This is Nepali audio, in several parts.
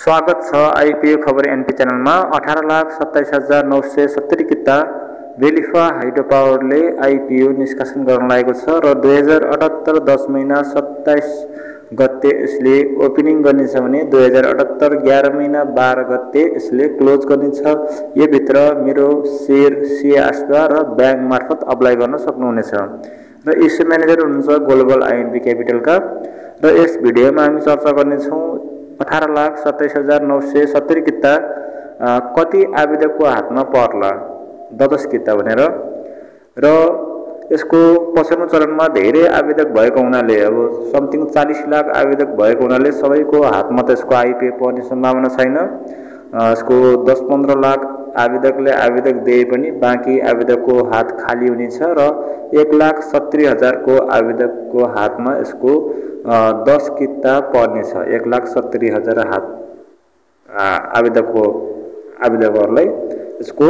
स्वागत छ आइपिओ खबर एनपी च्यानलमा। 18,27,970 किता बेलिफा हाइड्रो पावरले आइपिओ निष्कासन गर्न लागेको छ र 2078 10 महिना 27 गते यसले ओपनिङ गर्नेछ भने 2078 11 महिना 12 गते यसले क्लोज गर्नेछ। यो भित्र मेरो शेयर सिआस्वा र ब्याङ्क मार्फत अप्लाई गर्न सक्नुहुनेछ र इस्यु म्यानेजर हुनुहुन्छ ग्लोबल आइएनपी क्यापिटलका। र यस भिडियोमा हामी चर्चा गर्नेछौँ 18,27,970 किता कति आवेदकको हातमा पर्ला 10 किता भनेर। र यसको पछिल्लो चरणमा धेरै आवेदक भएको हुनाले अब समथिङ 40 लाख आवेदक भएको हुनाले सबैको हातमा त यसको आइपिओ पर्ने सम्भावना छैन। यसको 10-15 लाख आवेदकले आवेदक दिए पनि बाँकी आवेदकको हात खाली हुनेछ र 1,70,000 को आवेदकको हातमा यसको 10 किता पर्नेछ। 1,70,000 हात आवेदकहरूलाई यसको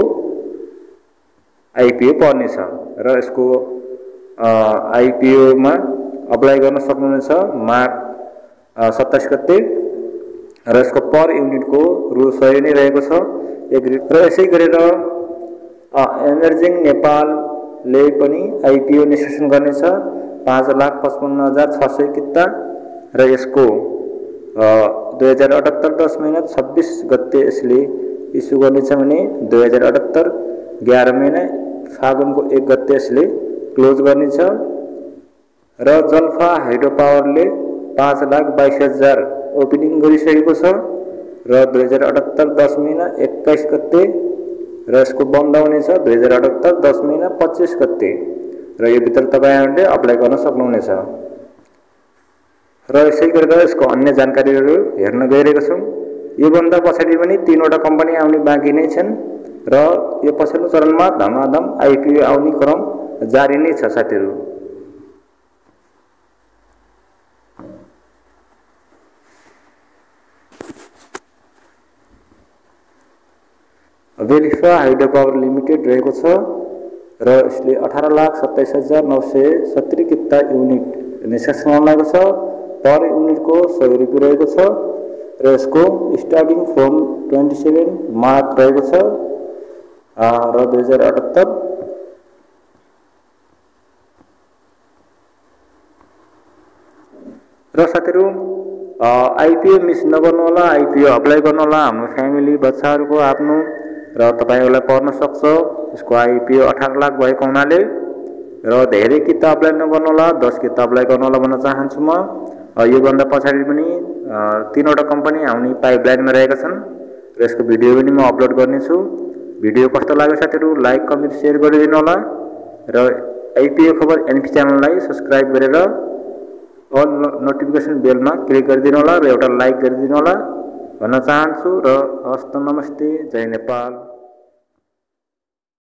आइपिओ पर्नेछ र यसको आइपिओमा अप्लाई गर्न सक्नुहुनेछ मार्च 27 गते र यसको पर युनिटको रु 100 नै रहेको छ। र यसै गरेर इमर्जिङ नेपालले पनि आइपिओ निष्कासन गर्नेछ 5,55,600 किता र यसको 2078 10 महिना 26 गते यसले इस्यु गर्नेछ भने 2078 11 महिना फागुनको 1 गते यसले क्लोज गर्नेछ। र जल्फा हाइड्रो पावरले 5,22,000 ओपनिङ गरिसकेको छ र 2078 10 महिना 21 गते र यसको बन्द हुनेछ 2078 10 महिना 25 गते र यो भित्र तपाईहरुले अप्लाई गर्न सक्नुहुनेछ। र यसै गरेर यसको अन्य जानकारीहरू हेर्न गइरहेका छौं। यो भन्दा पछाडि पनि 3वटा कम्पनी आउने बाँकी नै छन् र यो पछिल्लो चरणमा धमाधम आइपिओ आउने क्रम जारी नै छ साथीहरु। बेलिफा हाइड्रो पावर लिमिटेड रहेको छ र यसले 18,27,970 किता युनिट निष्कासन गर्न लागेको छ। पर युनिटको 100 रुपैयाँ रहेको छ र यसको स्टार्टिङ फ्रम 27 मार्च रहेको छ र 2078 र साथीहरु आइपिओ मिस नगर्नु होला। आइपिओ अप्लाई गर्नु होला। हाम्रो फ्यामिली बच्चाहरुको आफ्नो र तपाईहरुलाई पर्न सक्छ। यसको आइपिओ 18 लाख भएको हुनाले र धेरै किता अप्लाई नगर्नु होला। 10 किता अप्लाई गर्नु होला भन्न चाहन्छु म। यो भन्दा पछाडि पनि 3वटा कम्पनी आउने पाइपलाइनमा रहेका छन् र यसको भिडियो पनि म अपलोड गर्नेछु। भिडियो कस्तो लाग्यो साथीहरु लाइक कमेन्ट शेयर गरिदिनु होला र आइपिओ खबर एनपी च्यानललाई सब्स्क्राइब गरेर अल नोटिफिकेसन बेलमा क्लिक गरिदिनु होला र एउटा लाइक गरिदिनु होला भन्न चाहन्छु। र हस्त नमस्ते, जय नेपाल।